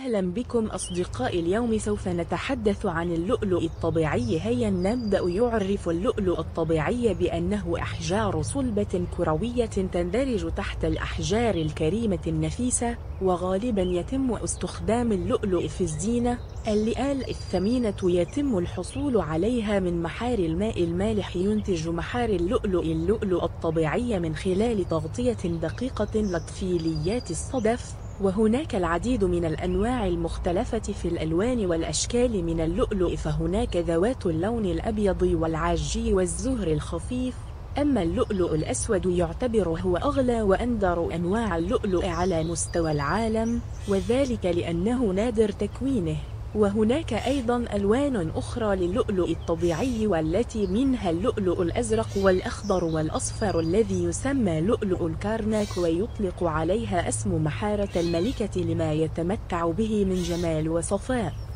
أهلا بكم أصدقائي. اليوم سوف نتحدث عن اللؤلؤ الطبيعي. هيا نبدأ. يعرف اللؤلؤ الطبيعي بأنه أحجار صلبة كروية تندرج تحت الأحجار الكريمة النفيسة، وغالبا يتم استخدام اللؤلؤ في الزينة. اللئال الثمينة يتم الحصول عليها من محار الماء المالح. ينتج محار اللؤلؤ الطبيعي من خلال تغطية دقيقة لطفيليات الصدف. وهناك العديد من الأنواع المختلفة في الألوان والأشكال من اللؤلؤ، فهناك ذوات اللون الأبيض والعاجي والزهر الخفيف. أما اللؤلؤ الأسود يعتبر هو أغلى وأندر أنواع اللؤلؤ على مستوى العالم، وذلك لأنه نادر تكوينه. وهناك أيضا ألوان أخرى للؤلؤ الطبيعي، والتي منها اللؤلؤ الأزرق والأخضر والأصفر الذي يسمى لؤلؤ الكارناك، ويطلق عليها اسم محارة الملكة لما يتمتع به من جمال وصفاء.